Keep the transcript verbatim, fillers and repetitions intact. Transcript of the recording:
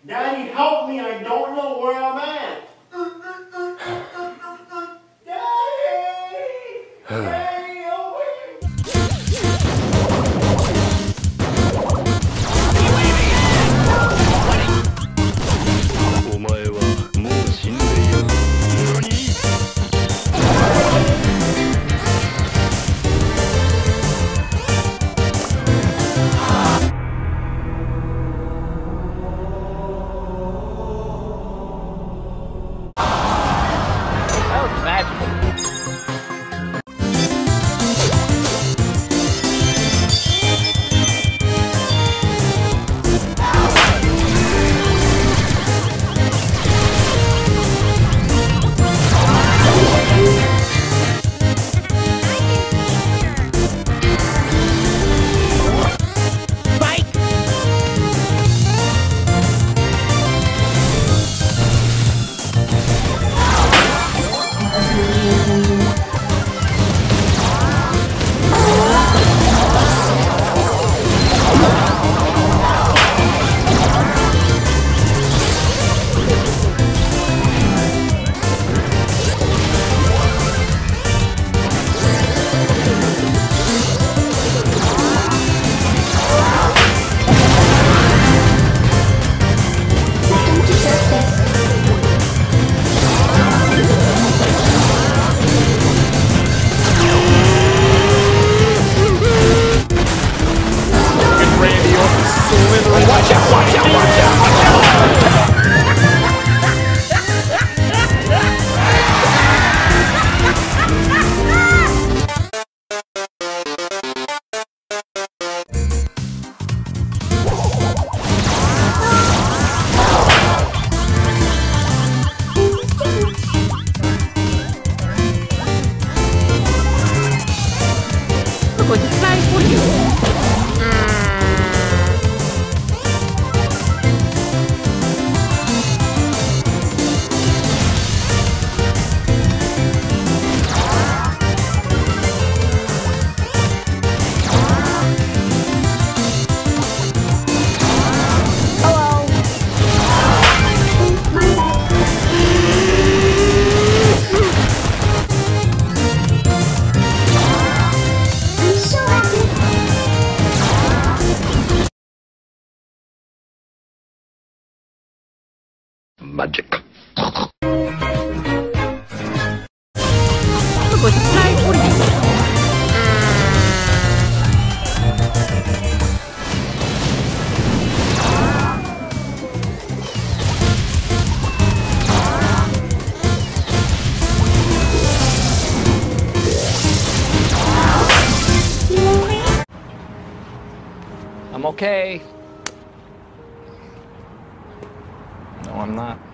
Daddy, help me, I don't know where I'm at. Daddy! Daddy, help me! お前はもう死んでいる。何？ Watch out, watch out, watch out, watch out! Look, it's nice for you. Magic. Look, it's nice for you. I'm okay. No, I'm not.